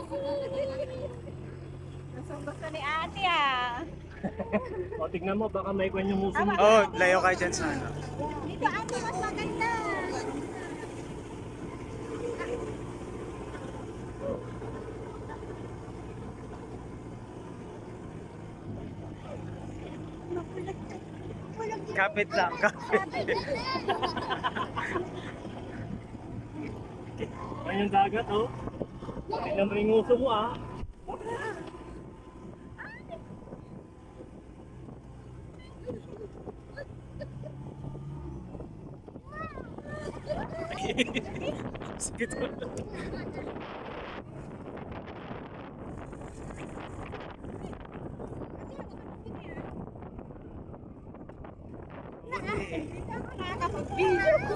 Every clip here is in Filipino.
Gusto ni ate ah. O, tignan mo, baka may kwan yung muso mo. Oh, layo kayo dyan sa ano. Dito ate, mas maganda. Kapit lang, kapit. Ayan yung dagat, oh. Tignan mo yung uso mo, ah. Sakit. Nakakapag-video ko.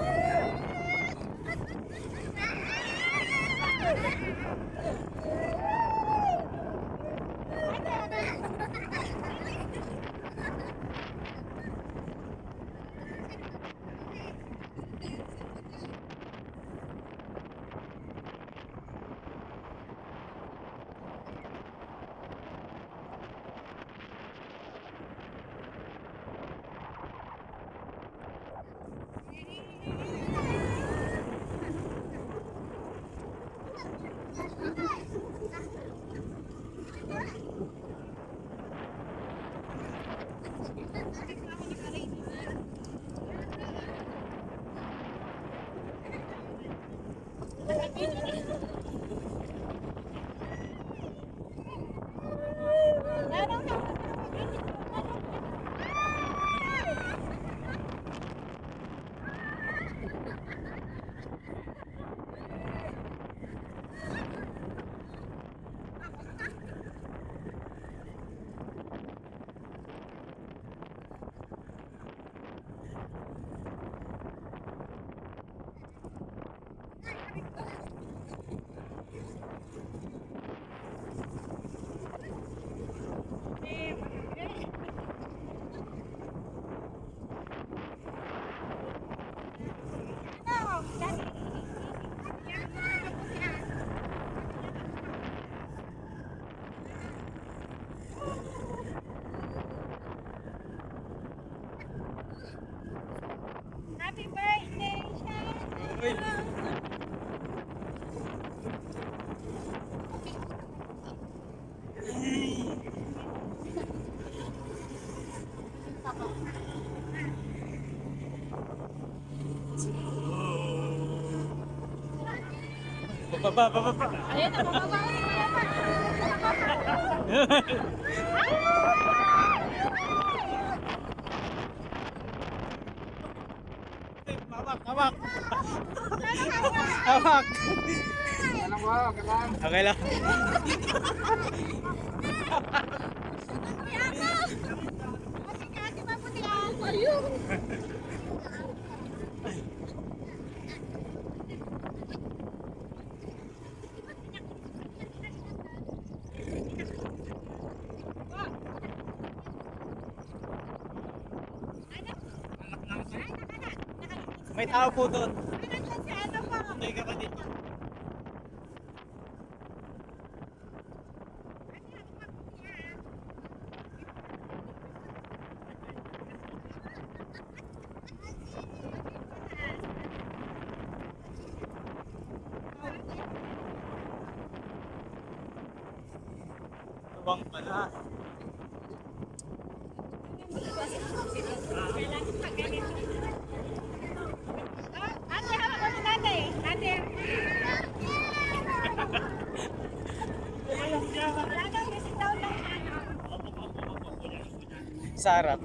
Happy birthday, Shan! Bababa, bababa. Ayun na, mababa. Hawak, hawak. Hawak. Okay lang. Ayun! May tao po doon. Si ano pa? Hindi kapatid. Tuwang pala. Ate, hawak ko si ate. Ate. Wala daw, visit daw lang. Sa harap.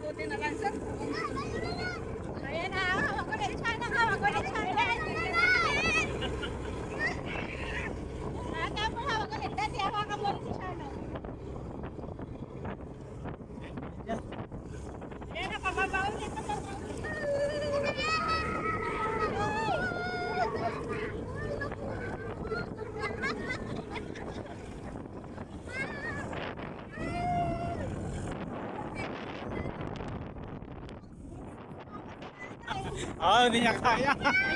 Buti na lang, sir. Ayan na, hawak ko ulit sana, hawak ko ulit sana. Tapos hawak ko ulit, dati hawakan mo ulit sana. Ayan na, pababa ulit. Hindi niya kaya.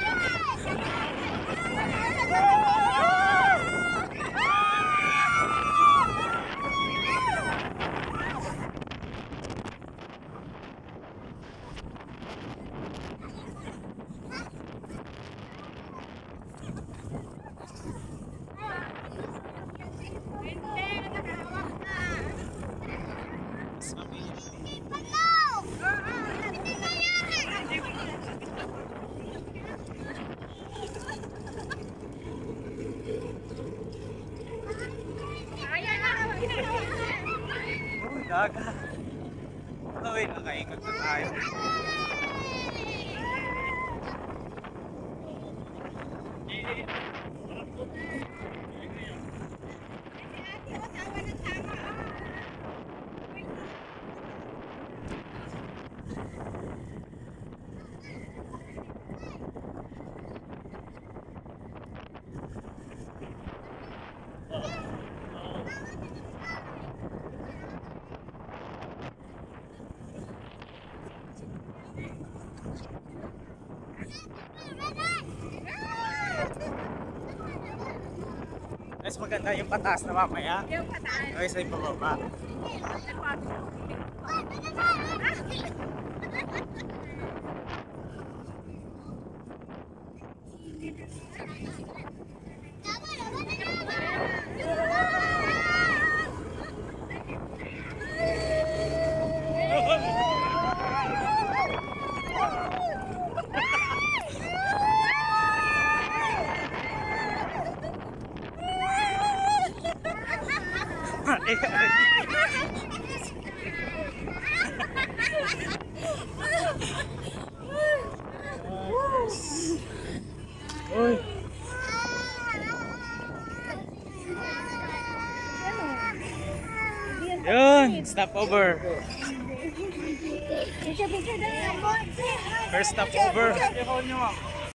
Uy, daga. Uy, nakaingat na tayo. Mas maganda yung pataas na mamaya. Yung pataan. Okay, sa ibababa. Uy. Yun, stop over. First stop over.